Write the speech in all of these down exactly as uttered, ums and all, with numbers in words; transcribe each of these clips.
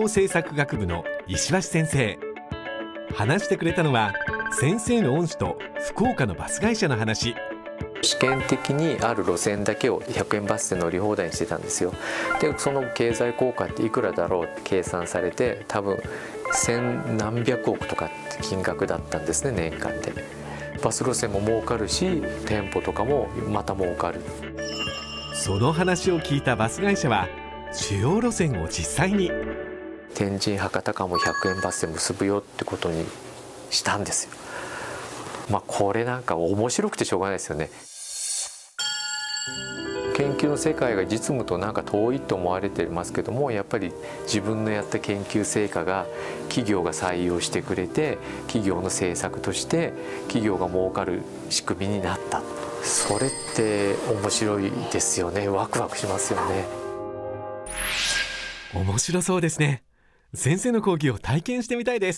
政策学部の石橋先生。話してくれたのは先生の恩師と福岡のバス会社の話。 試験的にある路線だけをひゃくえんバスで乗り放題にしてたんですよ。でその経済効果っていくらだろうって計算されて、多分千何百億とかって金額だったんですね、年間で。バス路線も儲かるし、店舗とかもまた儲かる。 その話を聞いたバス会社は主要路線を実際に天神博多間もひゃくえんバスで結ぶよってことにしたんですよ。まあこれなんか面白くてしょうがないですよね。研究の世界が実務となんか遠いと思われてますけども、やっぱり自分のやった研究成果が企業が採用してくれて、企業の政策として企業が儲かる仕組みになった。それって面白いですよね。ワクワクしますよね。 面白そうですね。先生の講義を体験してみたいです。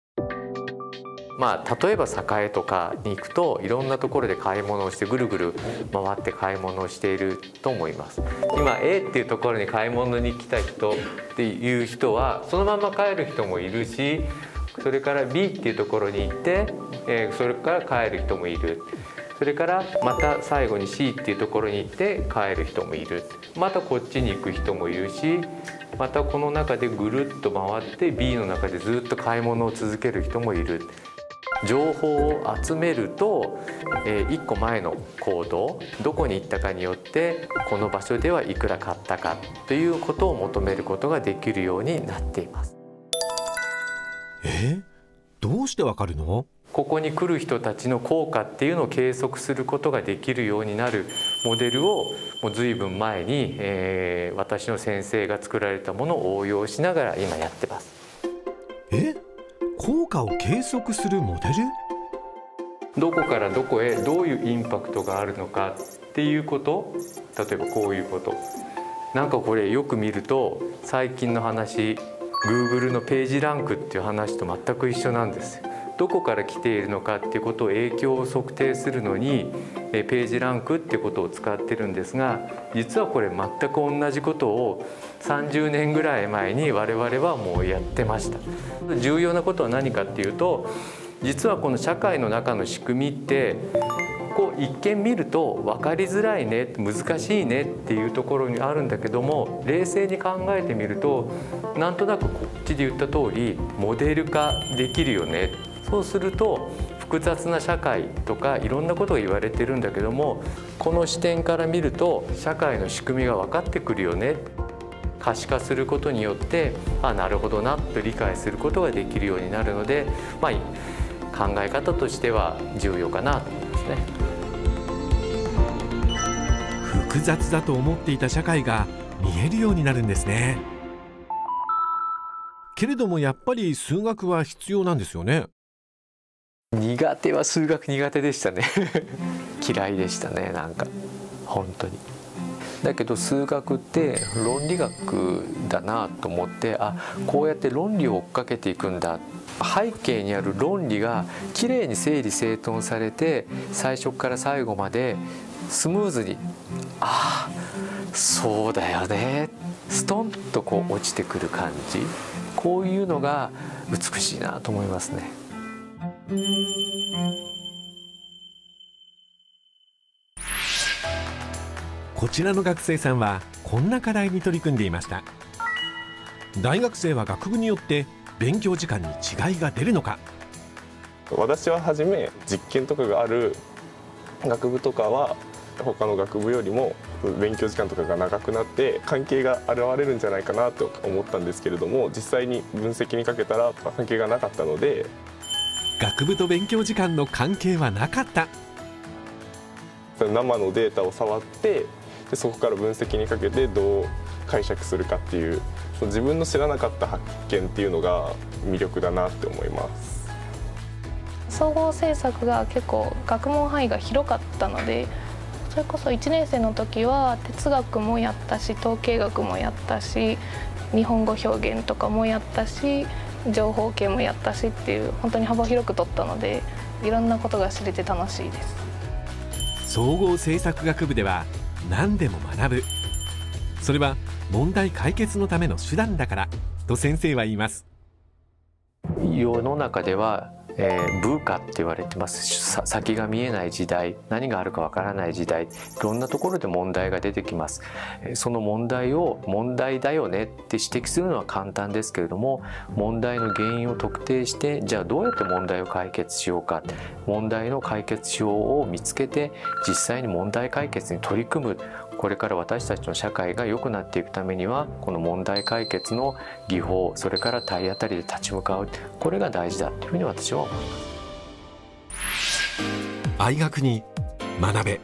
まあ、例えば栄とかに行くといろんなところで買い物をしてぐるぐる回って買い物をしていると思います。今 A っていうところに買い物に来た人っていう人はそのまま帰る人もいるし、それから ビー っていうところに行って、えー、それから帰る人もいる。それからまた最後に シー っていうところに行って帰る人もいる。またこっちに行く人もいるし、またこの中でぐるっと回って ビー の中でずっと買い物を続ける人もいる。情報を集めると、えー、いっこまえの行動、どこに行ったかによってこの場所ではいくら買ったかということを求めることができるようになっています。 えー、どうしてわかるの？ ここに来る人たちの効果っていうのを計測することができるようになるモデルをもう随分前に、えー、私の先生が作られたものを応用しながら今やってます。 え？効果を計測するモデル？ どこからどこへどういうインパクトがあるのかっていうこと、例えばこういうこと、なんかこれよく見ると最近の話、 Google のページランクっていう話と全く一緒なんですよ。どこから来ているのかっていうことを影響を測定するのにページランクっていうことを使ってるんですが、実はこれ全く同じことをさんじゅうねんぐらい前に我々はもうやってました。重要なことは何かっていうと、実はこの社会の中の仕組みってこう一見見ると分かりづらいね、難しいねっていうところにあるんだけども、冷静に考えてみるとなんとなくこっちで言った通りモデル化できるよね。そうすると複雑な社会とかいろんなことが言われてるんだけども、この視点から見ると社会の仕組みが分かってくるよね。可視化することによってあ、なるほどなと理解することができるようになるので、まあ、考え方としては重要かなと思いますね。 複雑だと思っていた社会が見えるようになるんですね。けれどもやっぱり数学は必要なんですよね。 苦手は数学苦手でしたね嫌いでしたね、なんか本当に。だけど数学って論理学だなと思って、あ、こうやって論理を追っかけていくんだ、背景にある論理がきれいに整理整頓されて最初から最後までスムーズに、ああそうだよね、ストンとこう落ちてくる感じ、こういうのが美しいなと思いますね。 こちらの学生さんはこんな課題に取り組んでいました。大学生は学部によって勉強時間に違いが出るのか。 私は初め実験とかがある学部とかは他の学部よりも勉強時間とかが長くなって関係が現れるんじゃないかなと思ったんですけれども、実際に分析にかけたら関係がなかったので。 学部と勉強時間の関係はなかった。 生のデータを触ってでそこから分析にかけてどう解釈するかっていう、自分の知らなかった発見っていうのが魅力だなって思います。 総合政策が結構学問範囲が広かったので、それこそいちねん生の時は哲学もやったし、統計学もやったし、日本語表現とかもやったし、情報系もやったしっていう、本当に幅広く取ったのでいろんなことが知れて楽しいです。 総合政策学部では何でも学ぶ。それは問題解決のための手段だから。 と先生は言います。 世の中では、えー、ブーカって言われてます。先が見えない時代、何があるかわからない時代、いろんなところで問題が出てきます。その問題を問題だよねって指摘するのは簡単ですけれども、問題の原因を特定して、じゃあどうやって問題を解決しようか、問題の解決手法を見つけて実際に問題解決に取り組む。これから私たちの社会が良くなっていくためには、この問題解決の技法、それから体当たりで立ち向かう、これが大事だというふうに私は思います。 愛学に学べ。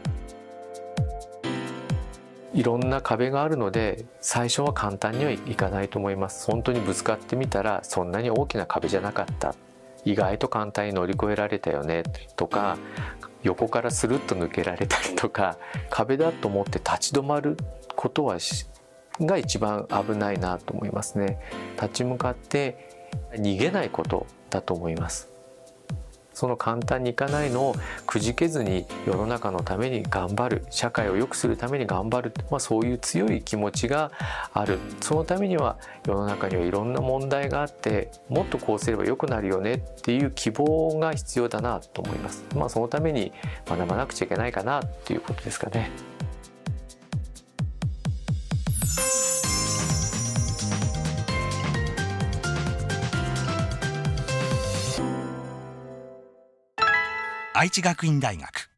いろんな壁があるので、最初は簡単にはいかないと思います。本当にぶつかってみたら、そんなに大きな壁じゃなかった、意外と簡単に乗り越えられたよねとか、横からスルッと抜けられたりとか、壁だと思って立ち止まることはが一番危ないなと思いますね。立ち向かって逃げないことだと思います。その簡単にいかないのをくじけずに世の中のために頑張る、社会を良くするために頑張る、まあ、そういう強い気持ちがある。そのためには世の中にはいろんな問題があって、もっとこうすれば良くなるよねっていう希望が必要だなと思います。まあ、そのために学ばなくちゃいけないかなっていうことですかね。 愛知学院大学